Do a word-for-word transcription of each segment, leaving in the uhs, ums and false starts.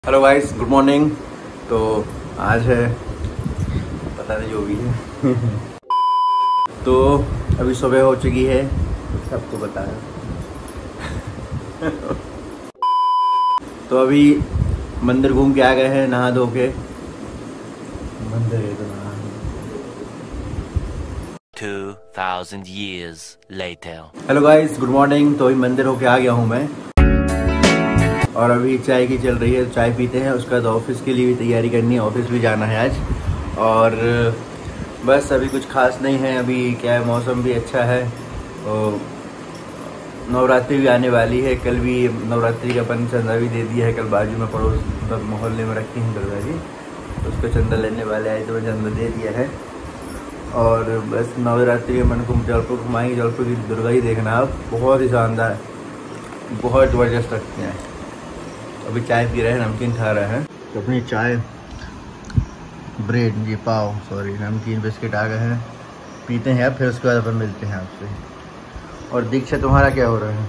Hello guys, good morning. तो आज है पता नहीं जो भी है तो अभी सुबह हो चुकी है, सबको पता है तो अभी मंदिर घूम के आ गए हैं, नहा धो के मंदिर गए तो नहा two thousand years later. Hello guys, good morning. तो अभी मंदिर होके आ गया हूँ मैं, और अभी चाय की चल रही है, तो चाय पीते हैं। उसके बाद ऑफिस के लिए भी तैयारी करनी है, ऑफिस भी जाना है आज। और बस अभी कुछ खास नहीं है। अभी क्या है, मौसम भी अच्छा है, और नवरात्रि भी आने वाली है। कल भी नवरात्रि का अपन चंदा भी दे दिया है। कल बाजू में पड़ोस मतलब मोहल्ले में रखी हैं दुर्गा जी, तो उसको चंदा लेने वाले आए तो मैं चंदा दे दिया है। और बस नवरात्रि में मन को जौनपुर घुमाएंगे। जौनपुर की दुर्गा जी देखना आप, बहुत ही शानदार, बहुत ज़बरदस्त लगते हैं। अभी चाय पी रहे हैं, नमकीन खा रहे हैं। तो अपनी चाय, ब्रेड, ये पाव, सॉरी नमकीन बिस्किट आ गए हैं, पीते हैं। अब फिर उसके बाद अपन मिलते हैं आपसे। और दीक्षा, तुम्हारा क्या हो रहा है?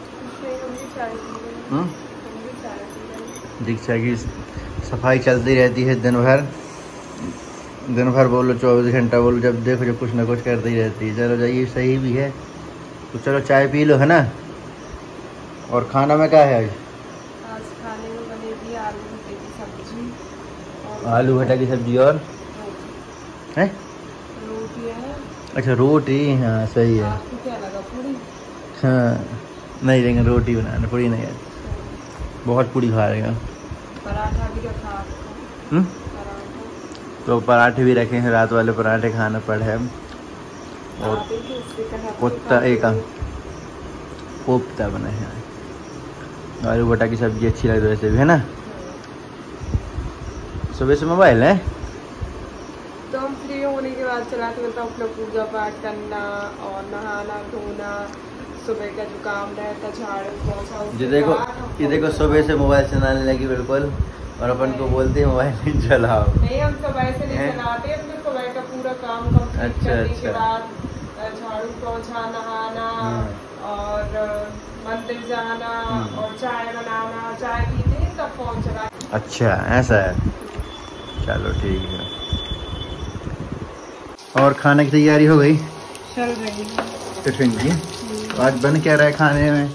दीक्षा की सफाई चलती रहती है दिन भर, दिन भर बोलो, चौबीस घंटा बोलो, जब देखो जब कुछ ना कुछ करती रहती है। चलो जाइए, सही भी है। तो चलो चाय पी लो, है ना। और खाना में क्या है आज? आलू भटा की सब्जी और है रोटी है। अच्छा, रोटी, हाँ सही है। आपको क्या लगा, पूरी? हाँ नहीं, लेकिन रोटी बनाना, पूरी नहीं है। बहुत पूरी खा रहे हैं। पराठा भी रखा हम्म तो पराठे भी रखे हैं, रात वाले पराठे खाना पड़ा है। और कोफ्ता, एक कोफ्ता बना है। आलू भटा की सब्जी अच्छी लग रही है वैसे भी, है ना। सुबह से मोबाइल है, तो हम फ्री होने के बाद चला के मतलब अपना पूजा पाठ करना और नहाना धोना, सुबह का जो काम रहता, झाड़ू पोछा। ये देखो, ये देखो सुबह से मोबाइल चलाने लगी बिल्कुल, और अपन को बोलते हैं मोबाइल नहीं चलाओ। नहीं, हम सुबह से नहीं चलाते, अपने सुबह का पूरा काम कंप्लीट अच्छा, करने अच्छा। के बाद झाड़ू पोछा, नहाना और मंदिर जाना और चाय बनाना, चाय पीते हैं तब फोन चला। अच्छा, ऐसा है। चलो ठीक है। और खाने की तैयारी हो गई? चल रही है टिफिन की। आज बन क्या रहा है खाने में?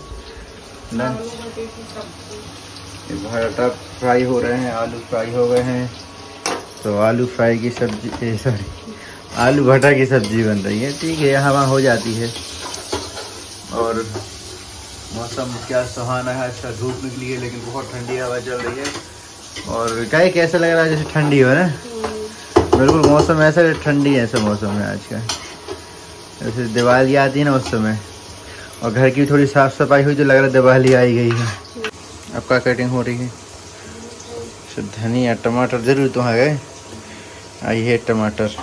भरता फ्राई हो रहे हैं, आलू फ्राई हो गए हैं। तो आलू फ्राई की सब्जी, सॉरी आलू भटा की सब्जी बन रही है। ठीक है, हवा हो जाती है। और मौसम क्या सुहाना है, अच्छा धूप निकली है, लेकिन बहुत ठंडी हवा चल रही है। और क्या कैसा लग रहा है, जैसे ठंडी हो ना, बिल्कुल मौसम ऐसा ठंडी है, ऐसा मौसम है आज का। जैसे दिवाली आती है ना उस समय, और घर की थोड़ी साफ सफाई हुई तो लग रहा है दिवाली आई गई है। अब क्या कटिंग हो रही है? धनिया, टमाटर जरूर तो आ गए। आई है टमाटर,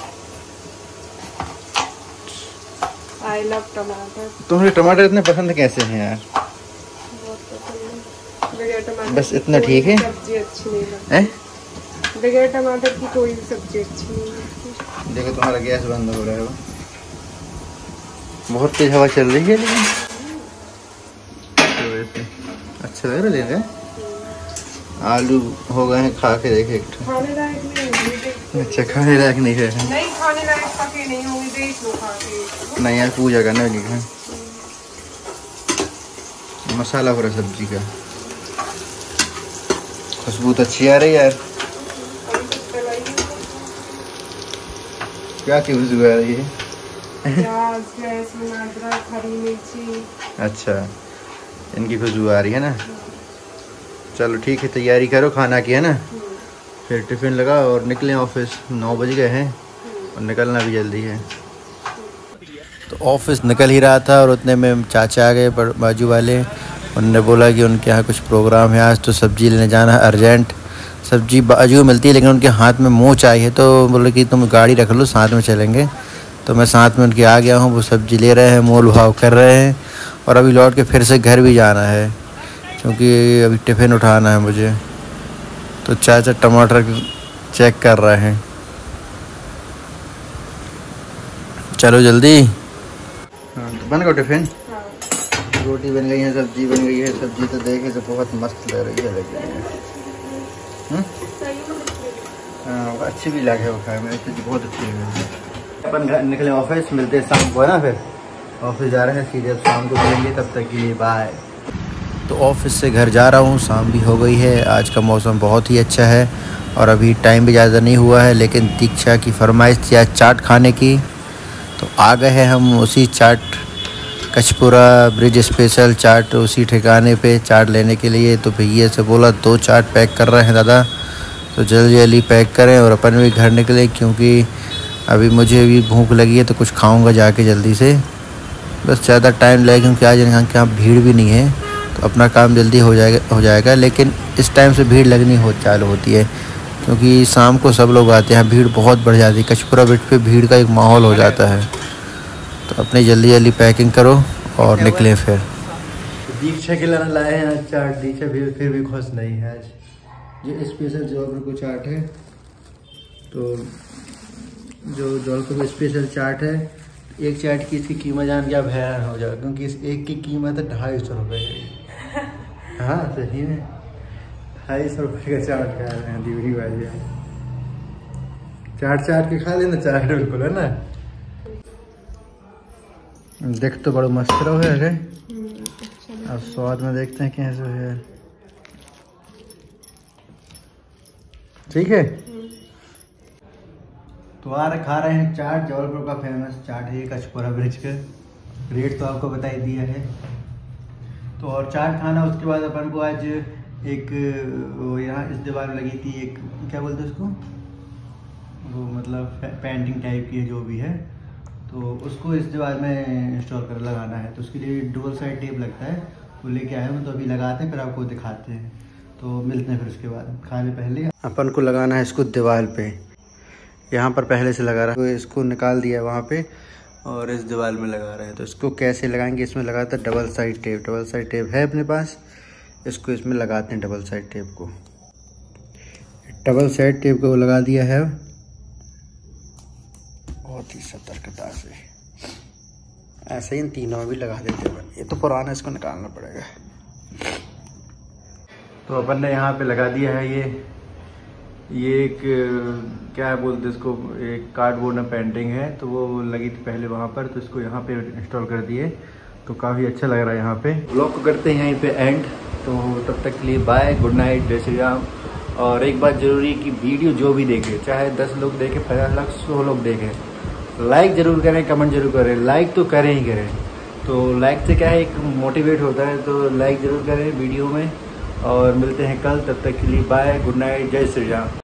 आई लव टमाटर। तुम्हें टमाटर इतने पसंद कैसे हैं यार? बस इतना ठीक है। सब्जी अच्छी नहीं लगती बगैर टमाटर की, कोई सब्जी अच्छी नहीं लगती। देखो तुम्हारा गैस बंद हो रहा है, वो बहुत तेज हवा चल रही है, लेकिन तो वैसे अच्छा लग रहा है। आलू हो गए हैं, खा के देखे। खाने लायक नहीं होंगे। अच्छा, खाने लायक नहीं है? नहीं, खाने लायक पके नहीं होंगे, देख लो खा के। नहीं यार, पूजा करना लिखा है। मसाला हो रहा सब्जी का, खुशबू तो अच्छी आ रही है यार। क्या की खुशबू आ रही है? प्याज, लहसुन, अदरक, हरी मिर्ची। अच्छा, इनकी खुशबू आ रही है ना। चलो ठीक है, तैयारी करो खाना की, है ना। फिर टिफिन लगाओ और निकलें ऑफिस। नौ बज गए हैं और निकलना भी जल्दी है। तो ऑफिस निकल ही रहा था, और उतने में चाचा आ गए बाजू वाले। उन्होंने बोला कि उनके यहाँ कुछ प्रोग्राम है आज, तो सब्जी लेने जाना है अर्जेंट। सब्जी बाजू में मिलती है, लेकिन उनके हाथ में मूँह चाहिए, तो बोले कि तुम गाड़ी रख लो, साथ में चलेंगे। तो मैं साथ में उनके आ गया हूँ। वो सब्जी ले रहे हैं, मोल भाव कर रहे हैं, और अभी लौट के फिर से घर भी जाना है, क्योंकि अभी टिफ़िन उठाना है मुझे। तो चाचा टमाटर चेक कर रहे हैं। चलो जल्दी। हाँ, तो बन गया टिफ़िन। रोटी बन गई है, सब्जी बन गई है। सब्जी तो देखे तो बहुत मस्त लग रही है, लेकिन हाँ अच्छी भी लगे वो खाए में, तो बहुत अच्छी लगी। अपन घर निकले ऑफिस, मिलते हैं शाम को है ना, फिर ऑफिस जा रहे हैं सीधे, अब शाम को मिलेंगे, तब तक के लिए बाय। तो ऑफिस से घर जा रहा हूँ, शाम भी हो गई है। आज का मौसम बहुत ही अच्छा है और अभी टाइम भी ज़्यादा नहीं हुआ है, लेकिन दीक्षा की फरमाइश थी आज चाट खाने की, तो आ गए हैं हम उसी चाट कचपुरा ब्रिज स्पेशल चाट उसी ठिकाने पे चाट लेने के लिए। तो भैया से बोला दो चाट पैक कर रहे हैं दादा, तो जल्दी जल्दी पैक करें और अपन भी घर निकले, क्योंकि अभी मुझे भी भूख लगी है, तो कुछ खाऊंगा जाके जल्दी से। बस ज़्यादा टाइम लगेगा क्योंकि आज यहाँ के यहाँ भीड़ भी नहीं है, तो अपना काम जल्दी हो जाएगा हो जाएगा लेकिन इस टाइम से भीड़ लगनी हो चालू होती है, क्योंकि शाम को सब लोग आते हैं, भीड़ बहुत बढ़ जाती है। कचपुरा ब्रिज पे भीड़ का एक माहौल हो जाता है। तो अपनी जल्दी जल्दी पैकिंग करो और निकलें फिर। दीक्षा के लिए लाए हैं आज चाट, दीक्षा भी फिर भी खुश नहीं है आज। जो स्पेशल जौलपुर को चाट है, तो जो जौलपुर को स्पेशल चाट है, एक चाट की इसकी कीमत जान के आप हैरान हो जाओ, क्योंकि इस एक की कीमत है ढाई सौ रुपये। हाँ सही में ढाई सौ रुपये का चाट खा रहे हैं दीवरी भाई। चाट चाट के खा लेना चाट, बिल्कुल है ना। देख तो बड़ा मस्त रहो है। अरे अब स्वाद में देखते हैं कैसे है। ठीक है, तो आ रहे खा रहे हैं चाट, जबलपुर का फेमस चाट है कचपुरा ब्रिज का। रेट तो आपको बता ही दिया है। तो और चाट खाना, उसके बाद अपन को आज एक यहाँ इस दीवार में लगी थी एक, क्या बोलते हैं उसको, वो मतलब पेंटिंग टाइप की जो भी है, तो उसको इस दीवार में इंस्टॉल कर लगाना है। तो उसके लिए डबल साइड टेप लगता है, वो लेके आए हैं, तो अभी लगाते हैं फिर आपको दिखाते हैं। तो मिलते हैं फिर उसके बाद। खाने पहले अपन को लगाना है इसको दीवार पे, यहाँ पर पहले से लगा रहा है, तो इसको निकाल दिया है वहाँ पे और इस दीवार में लगा रहे हैं। तो इसको कैसे लगाएंगे, इसमें लगाते हैं double side tape. Double side tape है अपने पास, इसको इसमें लगाते हैं डबल साइड टेप को। डबल साइड टेप को लगा दिया है बहुत ही सतर्कता से, ऐसे ही तीनों भी लगा देते हैं। ये तो पुराना, इसको निकालना पड़ेगा। तो अपन ने यहाँ पे लगा दिया है ये ये एक क्या बोलते हैं इसको, एक कार्डबोर्ड में पेंटिंग है, तो वो लगी थी पहले वहाँ पर, तो इसको यहाँ पे इंस्टॉल कर दिए, तो काफ़ी अच्छा लग रहा है यहाँ पे। ब्लॉग को करते हैं यहीं पे एंड, तो तब तक के लिए बाय, गुड नाइट, जय श्री राम। और एक बात जरूरी है कि वीडियो जो भी देखे, चाहे दस लोग देखें, पचास लाख सौ लोग देखें, लाइक ज़रूर करें, कमेंट जरूर करें। लाइक तो करें ही करें, तो लाइक से क्या है, एक मोटिवेट होता है, तो लाइक ज़रूर करें वीडियो में। और मिलते हैं कल, तब तक के लिए बाय, गुड नाइट, जय श्री राम।